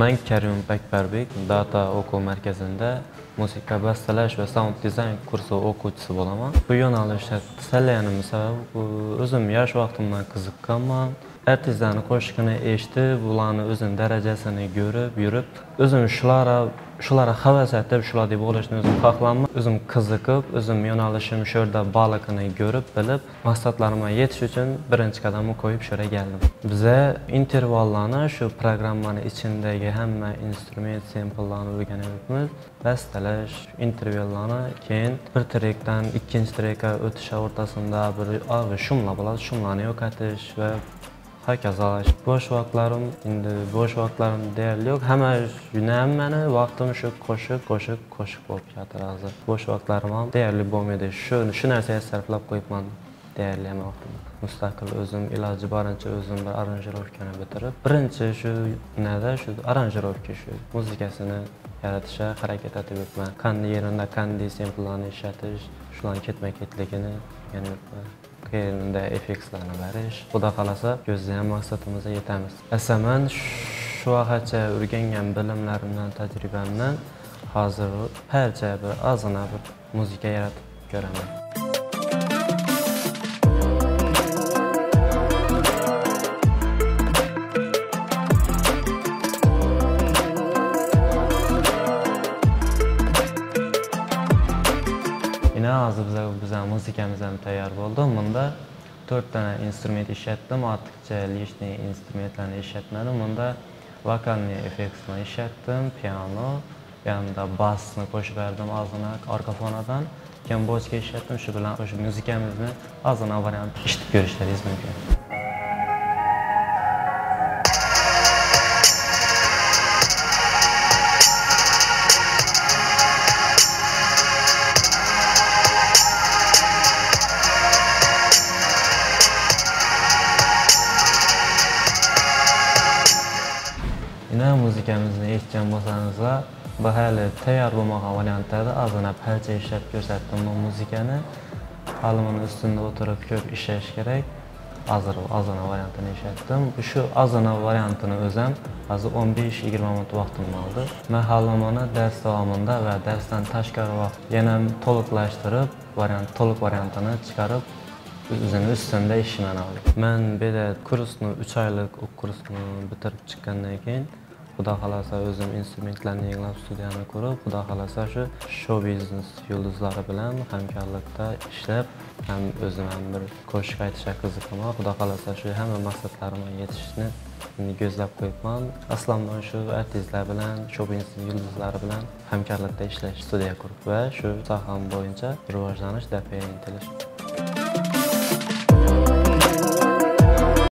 Men Karim Bekberbek Data o'quv markazida musiqa bastalash va sound dizayn kursi o'quvchisi bo'laman. Bu yo'nalishda tanlaganim sababi o'zim yosh vaqtimdan qiziqqanman. Artistlarning qo'shiqini eshitib, ularning o'zini darajasini ko'rib, yurib, o'zim shularga havas etib, shulardek bo'lishni o'zim xohlaman. O'zim qiziqib, o'zim yo'nalishim shu yerda borligini ko'rib, bilib, maqsadlarimga yetish uchun birinchi qadamni qo'yib shu yerga keldim. Biza intervallarni shu programmaning ichidagi hamma instrument sample'larni o'rganyapmiz. Bastalash intervallarni, keyin bir trekdan ikkinchi trekka o'tish o'rtasida bir shumlar bo'ladi, shumlarni yo'qotish va hokazo. Bo'sh vaqtlarim deyarli yo'q. Hammani vaqtim shu qo'shiq bo'lib ketadi hozir. Bo'sh vaqtlarim ham deyarli bo'lmaydi. Shu narsaga sarflab qo'yibman deyarli hamma vaqtimni. Mustaqil o'zim iloji boricha o'zim bir aranjirovkani bitirib, birinchi shu aranjirovka shu muzikasini yaratishga harakat etyapman. Qanday yerida qanday sample'larni ishlatish, shularning ketma-ketligini o'rganayapman. Yerinde effektlarni berish. Xudo xolasa ko'zlagan maqsadimizga yetamiz. Asaman shu vaqtgacha o'rgangan bilimlarimdan, tajribamdan hozir parcha bir ozgina bir muzika yaratib ko'raman. Hozir bizning muzikamiz ham tayyor bo'ldi. Bunda 4 tane instrument ishlatdim. Ortiqcha lishniy instrumentlarni ishlatmadim. Bunda vokalniy effektni ishlatdim, piano, yanada bassni qo'shib berdim ozgina orqa fonadan. Keyin bochka ishlatdim. Shu bilan o'sha muzikamizni ozgina variant eshitib ko'rishlaringiz mumkin. Muzikamizni eshitgan bo'lsangizlar, bu hali tayyor bo'lmagan variantlarda ozgina parcha ishlab ko'rsatdim bu muzikani. Hali buni ustida o'tirib ko'p ishlash kerak. Hozir ozgina variantini ishlatdim. Shu ozgina variantini o'zim hozir 15-20 minut vaqtimni oldi. Men hali buni dars davomida va darsdan tashqari vaqt yana to'liqlashtirib, to'liq variantini chiqarib o'zini ustida ishimni oldim. Men bu 3 oylik kursni bitirib chiqqandan keyin Xudo xolasa o'zim instrumentlarni yanglab studiyani qurib, Xudo xolasa shu show biznes yulduzlari bilan hamkorlikda ishlab, ham o'zim ham bir qo'shiq aytishga qiziqaman. Xudo xolasa shu hamma maqsadlarimga yetishishni ko'zlab qo'yibman. Aslomdan shu artistlar bilan, show biznes yulduzlari bilan hamkorlikda ishlash, studiya qurib va shu soham bo'yicha rivojlanish, dafiga intilish.